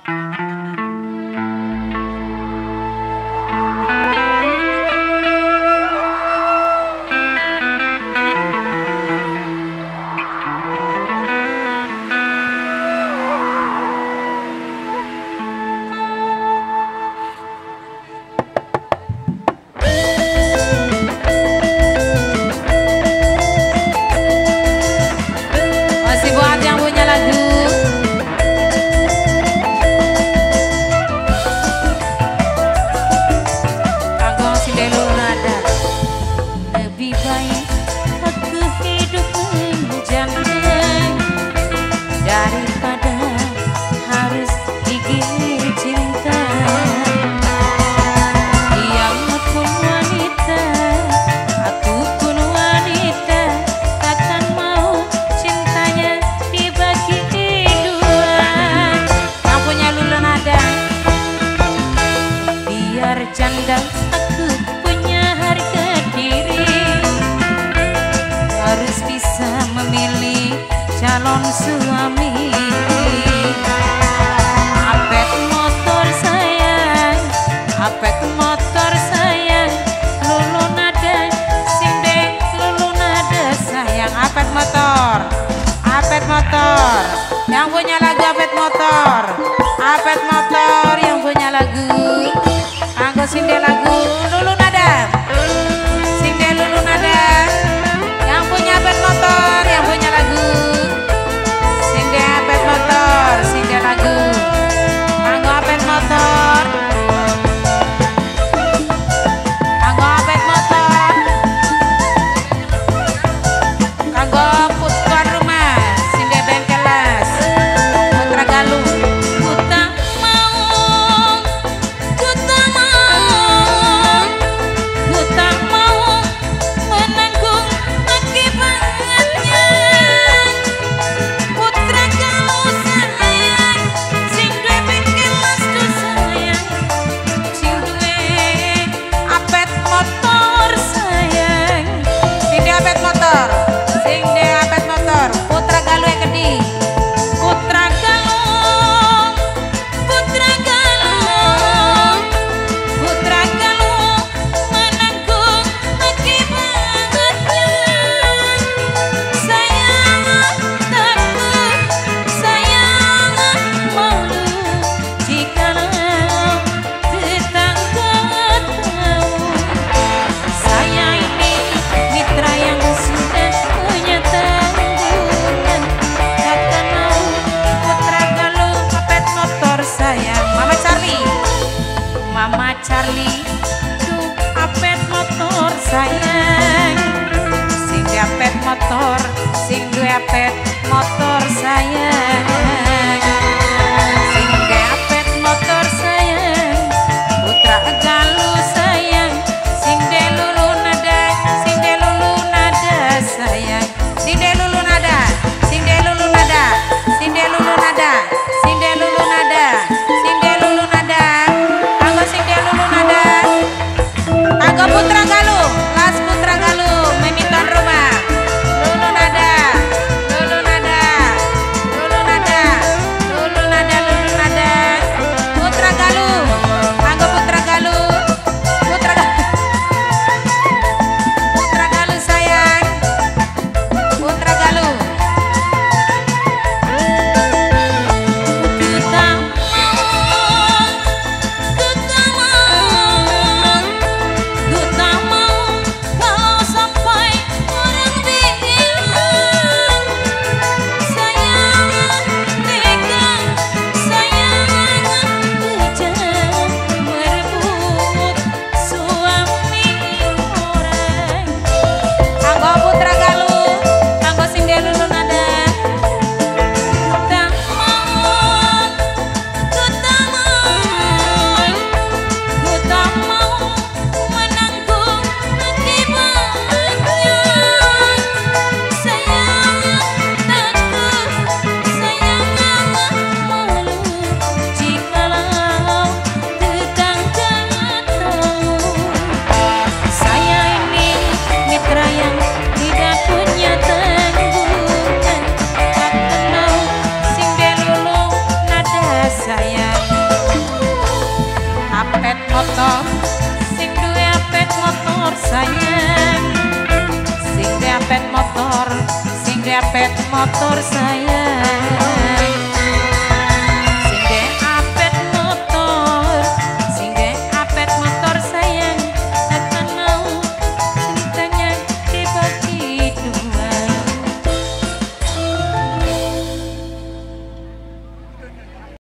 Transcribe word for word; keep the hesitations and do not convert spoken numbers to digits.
Janda aku punya harga diri, harus bisa memilih calon suami. Apet motor sayang, apet motor sayang, lulu nada sindek, lulu nada sayang. Apet motor, apet motor, yang punya lagu apet motor, apet motor yang punya lagu. Anggo sinde lagu lulu nada, sinde lulu nada, yang punya apet motor, yang punya lagu, sinde apet motor, sinde lagu, anggo apet motor, anggo apet motor, anggo put tuan rumah, sinde bengkelas, putra galung. sayang, sing diapet motor, sing diapet motor sayang.